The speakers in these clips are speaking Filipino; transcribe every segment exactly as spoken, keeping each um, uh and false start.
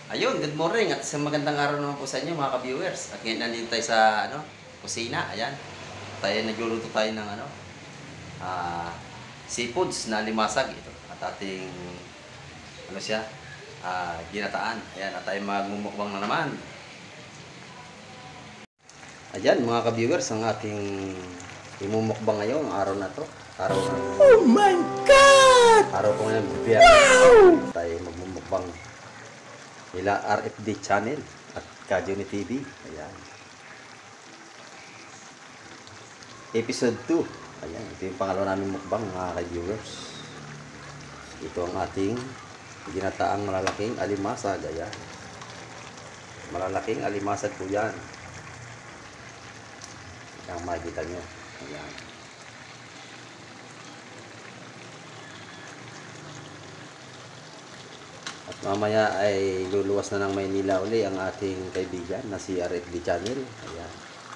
Ayun, good morning at sa magandang araw naman po sa inyo mga ka-viewers. At ngayon nandito tayo sa ano, kusina. Ayan. Tayo nagluluto tayo ng ano, ah, seafoods na limasag ito. At ating ano siya, ah, ginataan. Ayan, at tayo magmumukbang na naman. Ayan mga ka-viewers, ang ating imumukbang ngayon, araw na to. Araw na. Oh my God! Araw ko ngayon, bibiyar. Wow! Tayo magmumukbang nila R F D Channel at Kajuni T V. Ayan. Episode two. Ayan, ito yung pangalawa namin mukbang mga ka-viewers. Ito ang ating ginataang malalaking alimasag. Ayan. Malalaking alimasag po yan. Ang makikita nyo. Ayan. At mamaya ay luluwas na ng Maynila uli ang ating kaibigan na si R F D Channel. Ayan.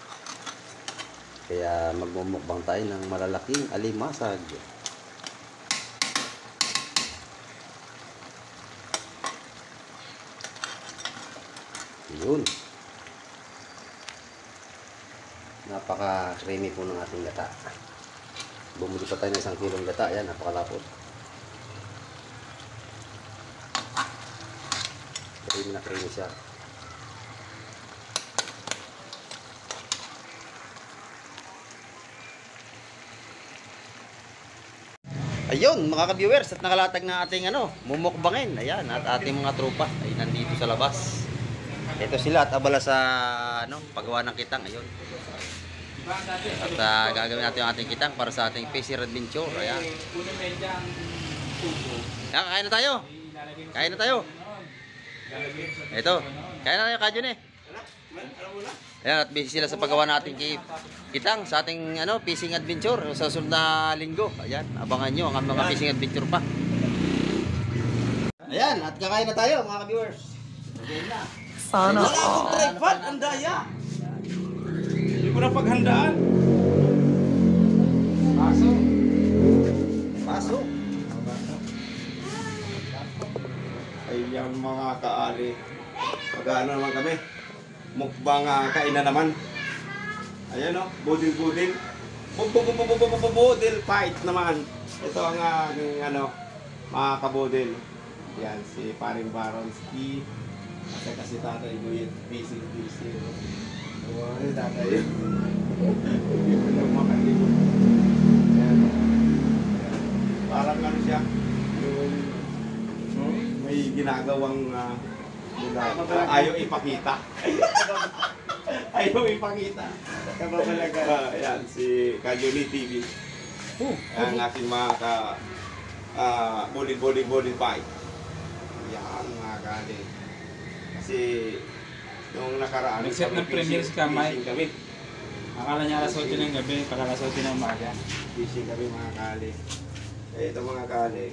Kaya magmumukbang tayo ng malalaking alimasag. Yun. Napaka-creamy po ng ating gata. Bumili pa tayo ng isang kilong gata. Ayan, napakalapot. Creamy na creamy siya. Ayun mga ka-viewers, at nakalatag na ating ano, mumukbangin. Ayan, at ating mga tropa ay nandito sa labas. Ito sila at abala sa ano, paggawa ng kitang. Ayun. At uh, gagawin natin yung ating kitang para sa ating P C Adventure. Ayan. Ayan, kain na tayo. Kain na tayo. Ito. Kain na tayo, Kajun eh. Ayan, at busy sila sa paggawa natin kitang sa ating ano, fishing adventure sa susunod na linggo. Ayan, abangan nyo ang mga fishing adventure pa. Ayan, at kakain na tayo mga ka-viewers. Again na. Sana Wala akong tripod, ang daya. Hindi ko na paghandaan. Paso. Paso. Ayan mga kaali. Pag-ano naman kami. Mukbang uh, kainan naman. Ayan o, budil-budil. Budil fight naman. Ito ang aking uh, ano, mga kabudil. Yan, si Paring Baronski. Kasi kasi tatay ko yun, busy, busy. Oh, ay, tatay yun. Hindi ko lang makalimutan. Ayan. Parang ano siya, yung may ginagawang uh, uh, ayaw ipakita. Ayaw ipakita. Kababalaga. Uh, ayan, si Kajuni T V. Ang aking mga ka uh, bowling, bowling, bowling fight. Yan mga kali. Kasi nung nakaraan nag-set ng premiere si Kamay. kami. Akala niya alas otso ng gabi, pag alas otso ng umaga. Fishing kami mga kali. Eh, ito mga kali.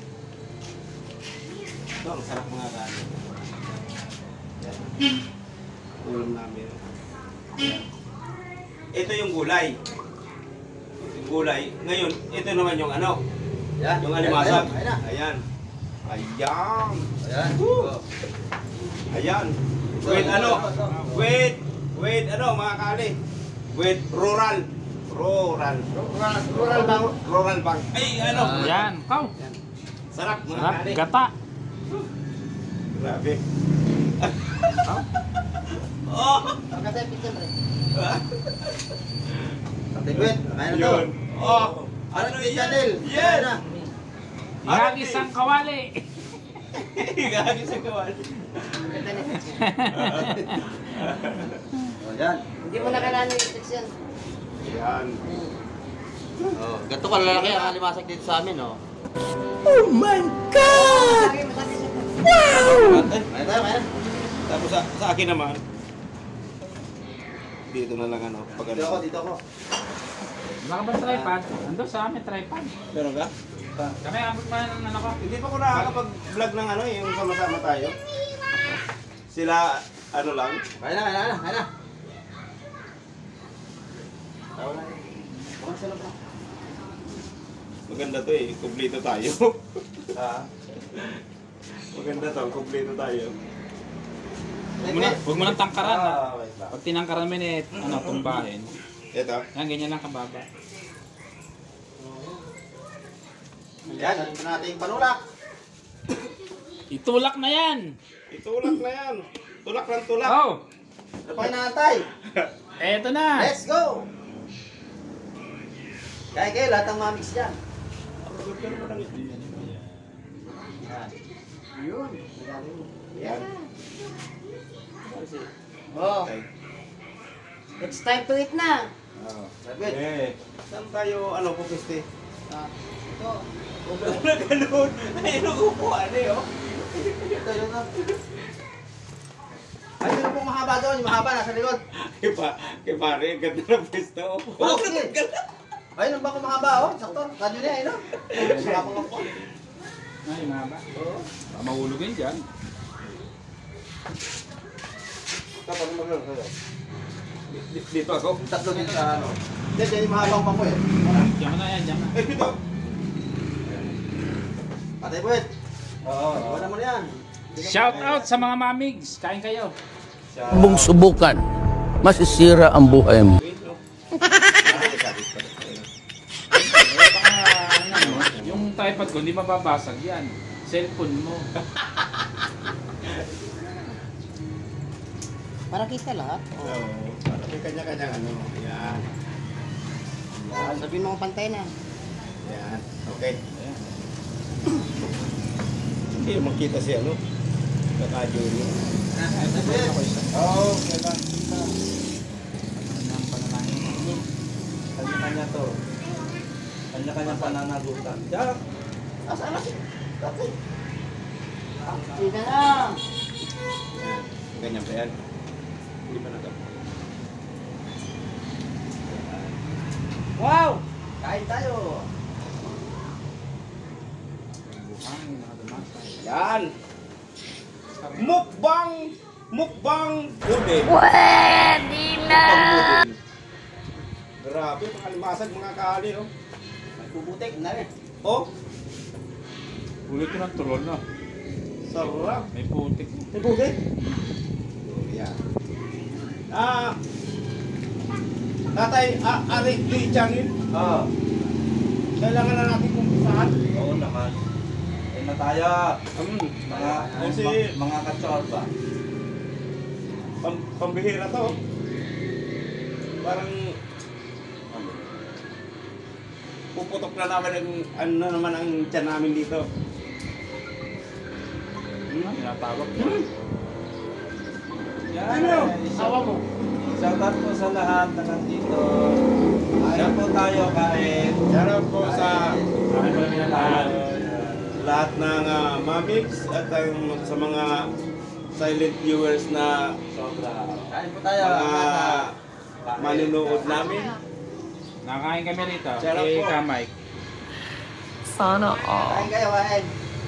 Ito, ang sarap mga kali. Yan. Ulam namin. Yan. Ito yung gulay. Yung gulay. Ngayon, ito naman yung ano. Ayan, Yung alimasag. Ayan na. Ayan. Ayan. Ayan. Woo! Ayan. With ano? With, with ano mga kali? With rural. Rural. Rural, rural bang? Rural bank. Ay, ano? Yan, kau. Sarap mga Sarap, kali. gata. Grabe. Oh! Pagkatay pizza pre. Katigwit, kain na to. Yun. Oh! Ano Ano yung yan? channel? Yes! Ihagis ang kawali. Gagi sa kawal. O yan. Hindi mo na kailangan yung restriction. Yan. Oh, ganito kalalaki ang alimasag dito sa amin, oh. Oh my God! Lagi matapos ito. Wow! Kain tayo, kain. Tapos sa, sa akin naman, dito na lang ano. Pag Dito ako, ano. dito ako. Baka ba tripod? Ando sa amin, tripod. Meron ka? Kami abot man ng ano ko. Hindi pa ko nakakapag-vlog ng ano, yung sama-sama tayo. Sila, ano lang. Kain na, kain na, kain na. Tawa na. Bukan sa loob na. Maganda to eh, kumpleto tayo. Ah. Maganda to, kumpleto tayo. Huwag mo na, huwag mo nang tangkaran. ha? Ah, wait lang. Pag tinangkaran mo yun, eh, ano, tumbahin. Ito. Yan, ganyan lang kababa. Yan, ano na natin yung panulak. Itulak na yan! Itulak na yan. Tulak ng tulak. Oh! Ano pa inaantay? Eto na! Let's go! Kaya kayo, lahat ng mamigs dyan. Yan. Yan. Oh, Okay. it's time to eat na. Oh. David. Eh, saan tayo, ano, pupiste? Ah, ito. Huwag na ganun. Ayun ang upuan eh, oh. Ito, yun na. Ay, yun pong mahaba doon. Yung mahaba, nasa likod. Kaya pa, kaya pare, ganda ng pwesto. Oh, sige. Ayun, ang bako mahaba, oh. Sakto. Radyo niya, ayun, oh. Wala pang upo. Ay, mga ba? Oo. Baka mahulog yun dyan. Kapag magano sa'yo. Dito ako. Tatlo din sa ano. Hindi, dyan yung mahabang bako eh. Diyan mo na yan, diyan na. Eh, dito. Patay po eh. Oo. Wala mo na yan. Shout out sa mga mamigs! Kain kayo! Mong subukan, masisira ang buhay mo. Eh, baka, ano, yung tripod ko, hindi mababasag yan. Cellphone mo. Para kita lahat. Oo. Para may kanya-kanyang ano. Yan. Oh, sabihin mo pantay na. Yan. Okay. Hindi makita si ano. Kakadyo niya. Oo, okay lang. Kanya-kanya to. Kanya-kanya pananagutan. Diyan. Asaan na si? Tatay. Sige na. Yan. Ganyan ba yan? Hindi pa nagap. Wow! Kain tayo. Buhang, nakadamasa. Yan. Mukbang! Mukbang budin. Pwede na! Mukbang budin. Grabe, mga limasag, mga kaali, oh. May bubutik na rin. Oh, Ulit ko ng tulol na. sarap. May putik. May budin. Yan. Ah, tatay, ah, Arik Lee Changin. Oo. Kailangan na natin kumpisahan. Oo naman. Ayun na tayo. Um, Mga, kasi mga, mga katsorba. pam, pambihira to. Parang puputok na namin ang ano na naman ang tiyan namin dito. Hmm? Tinatawag ko. Yan. Ano? Awa mo. Shoutout po sa lahat na nandito. Ayan po tayo kain. Shoutout po sa Maraming maraming na lahat. lahat ng uh, mamigs at ang, sa mga silent viewers na Sobra. Kain po tayo. mga manunood namin. Nakakain kami rito. Sarap Kay po. Kamay. Sana all. Kain kayo, kain.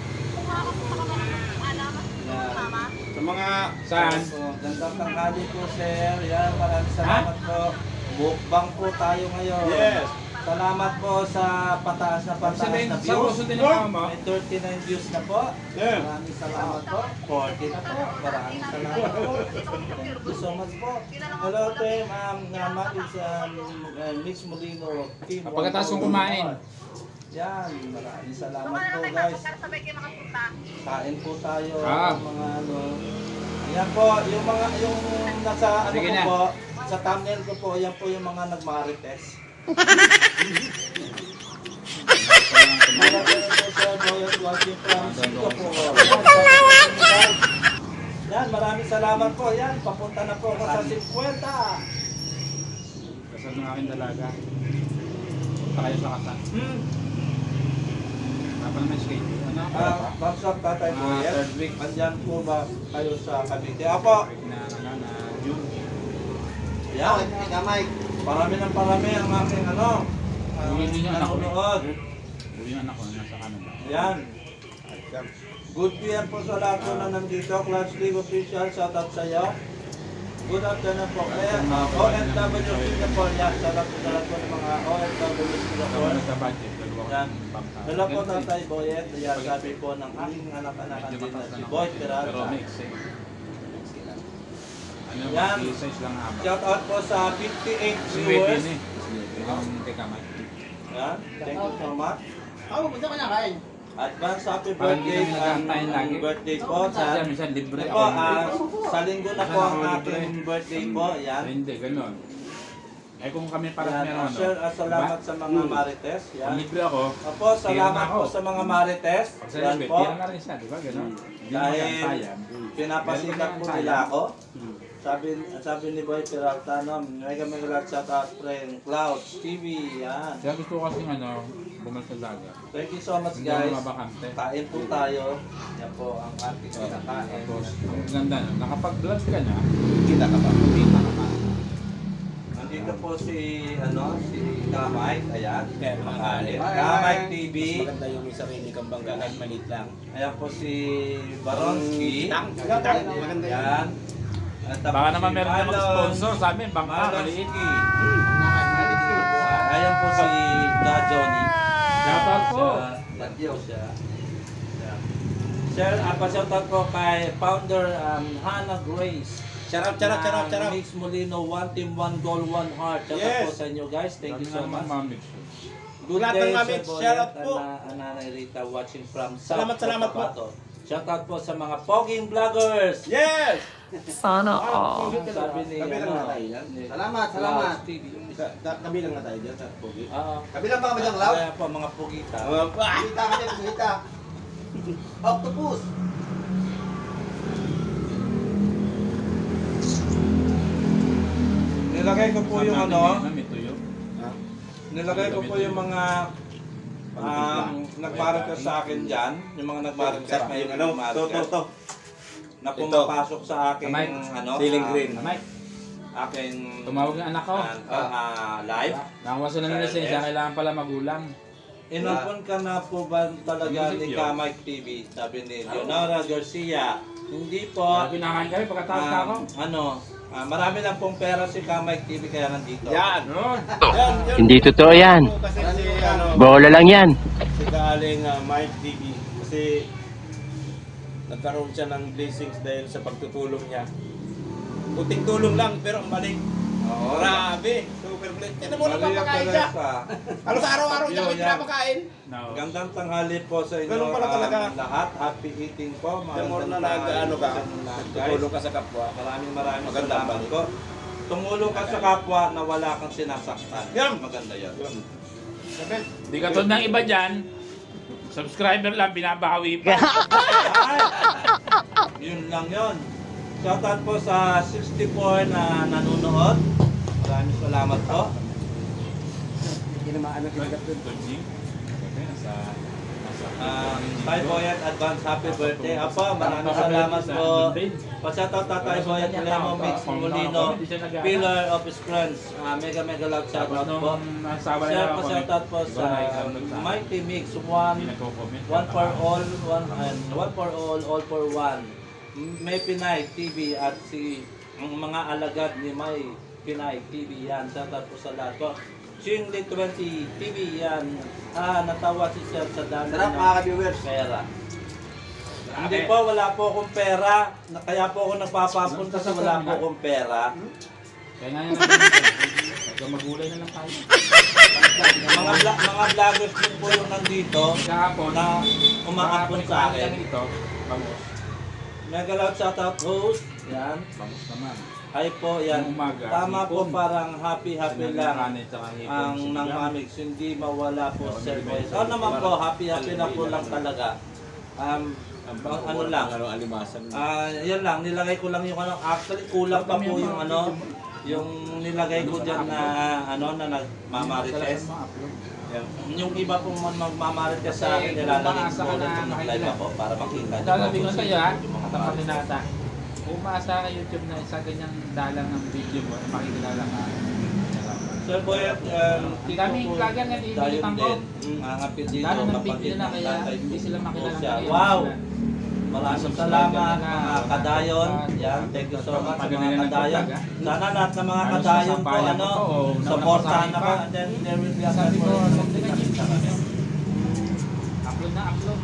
Sa mga Saan? So, gandang tanghali po, sir. Yan, maraming salamat po. Mukbang po tayo ngayon. yes. Salamat po sa pataas na pataas Sabihin, na sa views. uso din ang mo. May thirty-nine views na po. Yeah. Maraming salamat po. forty na po. Maraming salamat po. Thank you so much po. Hello to ma'am naman is um, uh, Miss Molino. Team Ah, pagkatapos kong kumain. Yan, maraming salamat po guys. Kain po tayo Ah. mga ano. Yan po, yung mga yung nasa ano Sige ko na. po, sa thumbnail ko po, yan po yung mga nagmarites. Maraming po sa Boyot watching from Singapore. Yan, maraming salamat po. Yan, papunta na po ako sa fifty. Kasal ng aking dalaga. Punta kayo sa kasal. Hmm. Dapat naman schedule. Ano? Ah, thumbs up tatay po. Mga Yes. third week. Andyan po ba kayo sa Cavite? Apo. Na, na, na, Yun. Yan. Yan. Kamay. Parami ng parami ang aking ano. ang Uwi din yung anak ko. nanonood. Uwi yung anak ko na nasa Canada. Yan. Good P M po sa lahat po na nandito. Class League Official, shout out sa iyo. Good afternoon po. Eh, uh, O F W Singapore. Yan, shout out po sa lahat po ng mga O F W Ito Singapore. na sa budget. Dalawa ko. Yan. Bangka. Hello po Tatay Boyet. Yan, sabi po ng aking anak-anak Medyo din na mataas si na Boy ako. Peralta. Pero mix eh. Yan. size lang haba. Shout out po sa fifty-eight Pwede viewers. ni. Ang teka man. Yan. Thank you so much. Ako, punta ka na kain. Advance happy Parang hindi birthday kami and nagkakain lagi. birthday po Kasi sa minsan libre Ito ako. po, ah, sa linggo na po ang Minsan ako libre. aking birthday po. Yan. Hindi, ganun. Eh kung kami para Yan. meron ano. Sir, ah, salamat diba? sa mga marites. Kung Yan. libre ako, Opo, salamat Tira na po ako. sa mga marites. pag sa Yan libre, po. tira na rin siya, di ba? Ganun. Hindi mo Dahil yan sayang. pinapasikat po nila ako. Sabi sabi ni Boy Peralta, no, mega mega love shout out friend Clouds T V. Yan. Kaya gusto ko kasi ano, bumalik sa dagat. Thank you so much Hindi guys. ako mabakante. Kain po tayo. Yan po ang ating kinakain. Tapos, ang ganda no, nakapag-vlog ka na, Kita ka pa. kumita ka pa. Nandito po si ano, si Kamike, ayan. Kaya makakalit. Kamike T V. Maganda yung may sarili kang bangga kahit maliit lang. Ayan po si Baronski. Kitang, kitang. Maganda yun. Ayan. At tapos Baka si naman meron na Malon. mag-sponsor sa amin, bangka, maliit. Malonski. Ayan po si Da Johnny. Dapat po. Badyo siya. Ayan. Sir, uh, pa-shoutout po kay founder um, Hannah Grace. Charap, charap, charap, ng charap. Mix Molino, one team, one goal, one heart. Shoutout Yes. po sa inyo guys. Thank you so much. Good Lahat day, ng mamit, Sir Boyet shout out and, po. uh, Nanay Rita watching from Salamat, South salamat po. Cotabato. Shoutout po sa mga poging vloggers. Yes! Sana all. Sabi ni Kabilang ano, na tayo yan. ni Salamat, salamat. Clouds T V. Ka- ka- Kabilang na tayo dyan sa Pogi. Oo. Kabilang pa kami dyan, Lau. Kaya po mga pugita. Kita ka dyan, kita. Octopus. Nilagay ko po yung ano, May tuyo. nilagay ko po yung mga um, nagmarites sa akin dyan, yung mga nagmarites Sarap may yung ano, to, to, to. na pumapasok sa aking Kamay. ano, Ceiling ah, green. Mike, aking tumawag ng anak ko. ah, ah, live. Nakawasan na ng lisensya, kailangan pala magulang. Inopon ka na po ba talaga ni Music yun. Kamike T V? Sabi ni Leonora Garcia. Hindi po. Pinakain kami pagkatapos ka ako. Um, ano, ah, marami lang pong pera si Kamike T V kaya nandito. Yan! Yun. Yan, yun. Hindi totoo yan. Kasi si, ano, Bola lang yan. si Kaaling uh, Mike T V. Kasi nagkaroon siya ng blessings dahil sa pagtutulong niya. Kunting tulong lang, pero ang balik. Oo. Grabe! Super blessed. Yan mo Maria napapakain siya. Teresa. Ano sa araw-araw niya Yun, kami yan. pinapakain? No. Gandang tanghali po sa inyo Ganun pala talaga. um, lahat. Happy eating po. The more na Magandang tanghali nag-ano po ka, sa inyo lahat, guys. tutulong ka sa kapwa. Maraming maraming Maganda salamat balik. po. Tumulong ka sa kapwa na wala kang sinasaktan. Yan. Maganda yan. Di ka tulad ng iba dyan, subscriber lang, binabawi pa. Ay! Yun lang yun. Shoutout po sa sixty-four na nanonood. Maraming salamat po. Hindi na maano kinagat doon. Dodging. Okay, nasa... nasa... Um, Tay Boyet, advance happy birthday. Apo, maraming salamat po. Pa-shoutout Tatay Boyet, Lemo Mix Molino, Pillar of His Friends. Uh, mega mega love shoutout po. Nasawa Share na po ako. shoutout po sa Mighty Mix one. Hindi nagko-comment. One for all, one and one for all, all for one. May Pinay T V at si ang mga alagad ni May Pinay T V yan. Shoutout po sa lahat po. Chingli twenty T V yan. Ah, natawa si Sir sa dami Sarap ng mga ka-viewers. pera. Hindi po, wala po akong pera. Na- Kaya po ako nagpapapunta sa wala po akong pera. Kaya nga yung nagko magulay na lang tayo. Mga vla- mga vloggers din po yung nandito Kahapon, na umaapon sa akin. Ito, bangus. Mega loud shoutout host. Yan. Bangus naman. Ay po, yan. Yung umaga, Tama po, hipon. parang happy-happy lang ang nang mami. mamix. Hindi mawala po Oo, Sir hindi Boy. may- Ikaw naman po, happy-happy na po lang talaga. Um, ang ano lang. Ano, alimasan. Ah, yan lang, nilagay ko lang yung ano. Actually, kulang pa po yung ano, yung nilagay ko dyan na ano, na nagmamarites. Yan. Yung iba pong man- magmamarites sa akin, nilalagay ko ulit yung live ako para makita niyo Sabi ko po sa'yo ha, yung mga katapat ni marites. Nata. Umasa ka YouTube na isa ganyang dalang ng video mo, makikilala ka. Sir Boy, um, tito Daming po, vlogger nga tayo iinitan ko. din. Mm, ang apid dito, Lalo ng kapatid big na ng kaya tatay hindi ko sila po makilala siya. ngayon. Wow! Maraming Subscriber salamat na, mga wala kadayon. pa. Yan, thank you so much sa Pag mga ganyan ang kadayon. vlog, ah. Sana lahat ng mga Ano, kadayon po, sasampayan ano, ko to, o supportahan napasahin ako. pa. And then there will be a Sabi ko, separate upload na kita-kita kami. Upload na upload. Kaya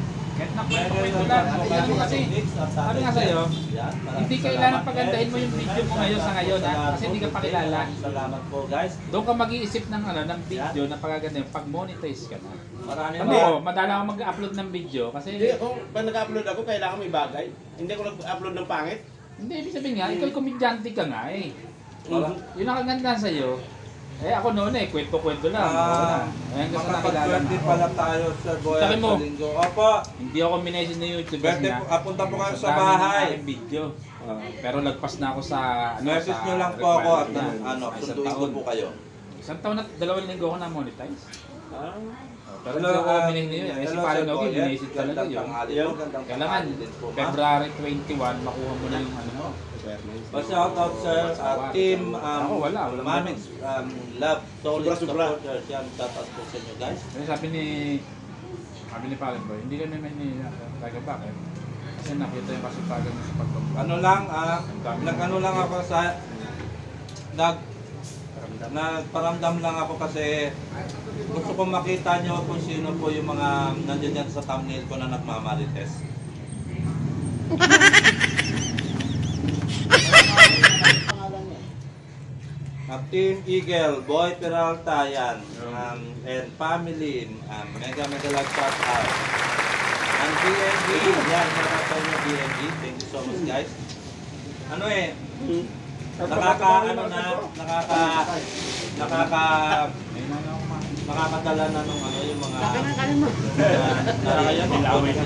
kahit nakwento-kwento lang. Ano kasi, ano nga sa'yo, hindi kailangan pagandahin mo yung video mo ngayon sa ngayon ha, kasi hindi ka pakilala. Salamat po guys. Doon ka mag-iisip ng ano ng video na pagagandahin pag monetize ka na. Maraming Ano, madala akong mag-upload ng video kasi Hindi, kung pag nag-upload ako, kailangan may bagay. Hindi ako nag-upload ng pangit. hindi ibig sabihin nga, ikaw komedyante ka nga eh. Wala. Yun ang kaganda sa'yo. Eh ako noon eh, kwento-kwento lang. Ah, Ayan kasi nakilala makapag-birthday na pala ako. tayo sa Boy Sabi mo. sa linggo. Opo, Hindi ako minessage ng YouTube kasi birthday nga. po, apunta po kayo sa dami ng bahay. aking video. Pero lagpas na ako sa ano, Message sa nyo lang po ako at requirement niya. ano, Isang sunduin ko taon. po kayo. Isang taon na dalawang linggo ako na monetize. Ah. Pero Hello, hindi ako ah, minessage niyo. Eh si hello, Pare Sir Nogi, Boyet. minessage talaga Gandang yun. tanghali po, gandang Kailangan tanghali din po, ma'am. February twenty-one makuha mo na yung ano mo. Pa-shout out sir, uh, team um, Ako, wala, wala. Mamix, um, Love, Solid Sobra-sobra. Supporters. Yan, shout out po sa inyo guys. Kasi sabi ni sabi ni Pare Boy, hindi kami may ni taga bakit? Kasi nakita yung kasipagan mo sa pagpapalala. Ano lang, ah, nag-ano lang ako sa, nag, nagparamdam lang ako kasi gusto kong makita nyo kung sino po yung mga nandiyan dyan sa thumbnail ko na nagmamarites. Ang Team Eagle, Boy Peralta yan, um, and family, um, mega mega like shout out. Ang B N B, yan, shout out nyo B N B, thank you so much guys. Ano eh, nakaka, ano na, nakaka, nakaka, nakakadala na nung ano, yung mga, na,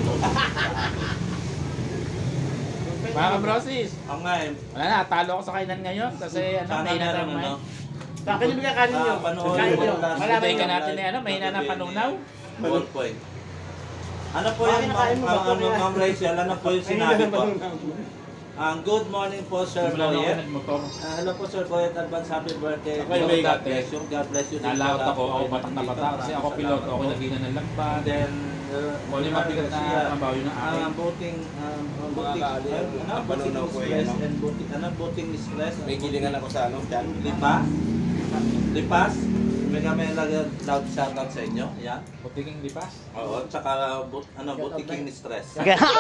Mga kabrosis, ang nga eh, wala na, talo ako sa kainan ngayon kasi ano, sana may meron naman. ano, Bakit yung bigyan kanin nyo? Ah, panoorin Kain mo nyo. lang. Wala Hintay ka ba natin eh, ano, may na panunaw. ball point. Ano po Bakit yan, nakain mo ba? Ma'am Ma'am- Ma'am Rachel, ano po yung sinabi po? Ang good morning po Sir Wala na ako Boyet. nagmotor. Ah, hello po Sir Boyet, advance happy birthday. Ako yung may God dati. bless you. God bless you. Nalaot ako, ako batak na batak kasi ako piloto, ako nagina ng And lagpad. then, uh, Kung ano yung mabigat na trabaho yun ang akin. Ang buting, um, ang buting, kaali, ano, ang buting panunaw ko stress yan, no? and buting, ano, buting stress. May gilingan ako sa ano, dyan. Lipas. Lipas. May kami lagyan loud shout out sa inyo. Yan. Putiging lipas. Oo, tsaka but, ano, buting stress.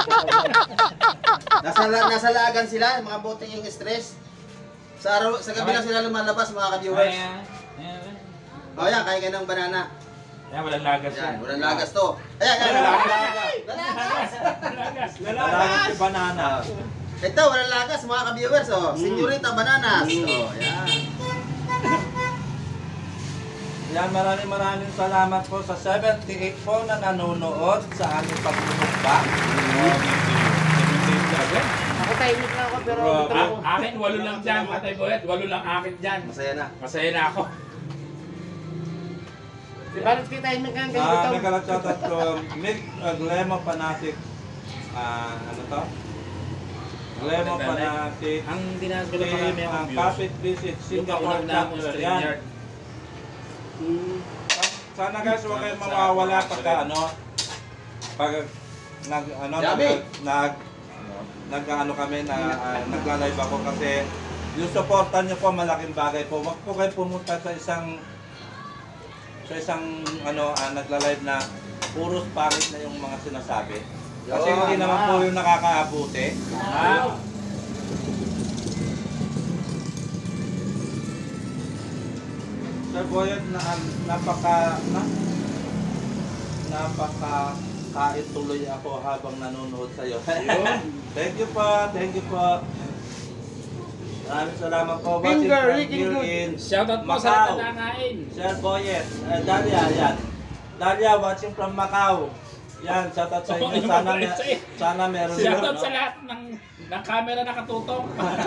Nasa, la- nasa laagan sila, mga boting yung stress. Sa araw, sa gabi lang sila lumalabas mga ka-viewers. Ayan. Ayan. O yan, kain ka ng banana. Ayan, walang lagas yan. Yan, walang lagas to. Ayan, ayan, Walang walang lagas. lagas. Lagas. Lalagat si banana. Ito, walang lagas mga ka-viewers. Oh. Senyorita Bananas. Oh, yan. Yan, maraming maraming salamat po sa seventy-eight po na nanonood sa aming pagmumukbang. Ako tahimik lang ako pero Bro, gusto ko. A- akin, walo lang dyan, Patay Boyet. Walo lang akin dyan. Masaya na. Masaya na ako. Di ba rin kita tahimik lang kayo Ah, gusto? nagkalatsat ko, Mick uh, Glemo Fanatic. Ah, ano to? Glemo Fanatic. Ang dinanas ko lang sa kami Ang ang views. Kapit Visit, Yung Singapore kaunang na akong Chapter. stream Yan. yard. Sana guys, huwag kayong mawawala pagka ano, pag nag, ano, nag, Yabi! nag, nag, ano kami, na, uh, nagla-live ako kasi yung supportan nyo po, malaking bagay po. Huwag po kayo pumunta sa isang, sa isang, ano, uh, nagla-live na puros pangit na yung mga sinasabi. Kasi Yo, hindi naman ah. po yung nakakaabuti. Ah, Sir Boyet, na, napaka, na, napaka, kahit tuloy ako habang nanonood sa'yo. Thank you po, thank you po. Maraming salamat po. Watching Finger, from licking here good. in shoutout po sa Macau. lahat na nangain. Sir Boyet, uh, Dalia, yan. Dalia, watching from Macau. Yan, shoutout sa inyo. Oo, Sana, yung me, mga sana meron Shoutout no? sa lahat ng, ng camera nakatutok.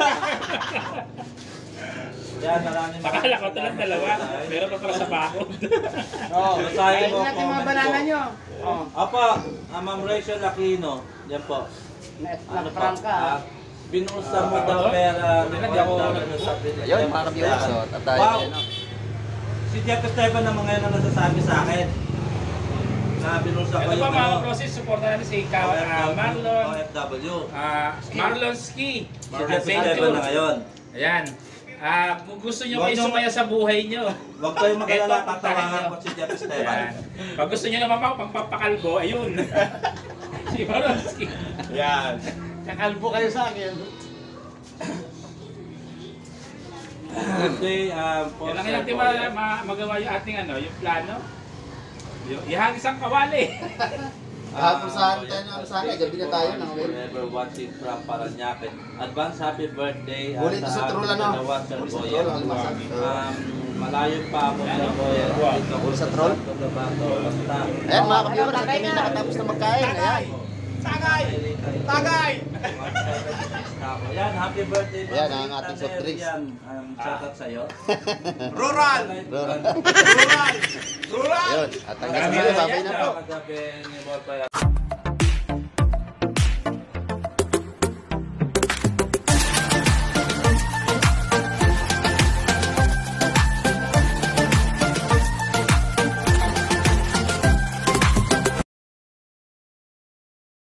Yan, maraming Akala ko talang dalawa. Meron pa pala sa bakod. Oh, basahin mo natin mga comment banana ko. nyo. Oh. Apo, ah, Ma'am Rachel Aquino. Yan po. Ano po? Nag-prank ka. Ah, binuusan mo daw pera. Hindi ako Ayun, mga ka-viewers. So, tatay, Wow. ano. Si Jeff Esteban naman ngayon ang nasasabi sa akin. Na binuusan ko Ito pa yung mga ano, process, supportan natin si Ka- ah, Marlon. O F W. ah, Marlon Ski. Si Jeff Esteban na ngayon. Ayan. Ah, kung gusto nyo Huwag kayo nyo- sumaya sa buhay nyo. Huwag kayong magalala, Eto, tatawagan puntahan ko si Jeff Esteban. Ayan. Pag gusto nyo naman ako pagpapakalbo, ayun. Si Si Baronski. Yan. Kakalbo kayo sa akin. Birthday, um, for Yan lang Sir natin Boy. ma- ma- magawa yung ating ano, yung plano. Yung ihang isang kawali. Hapon sa tayo na sana, gabi na tayo ng well. Forever watching from Paranaque. Advance happy birthday. at Ulit sa ating troll, ano? dalawa, Sir Ulit sa Boy. troll, Almasag. Um, malayo pa ako sa Boy. Dito ako Ulit sa troll? Santo Tobago. Basta. Ayan mga ka-viewers, at kami nakatapos na magkain. Ayan. Tagay! Tagay! Yan, happy birthday. Yan, Ma'am ang ating Rita soft drinks. Yan, um, shout out sa'yo. Rural! Rural. Rural! Rural! Ayun. At hanggang sa muli, babay na po. Kagabi ni Boy Paya.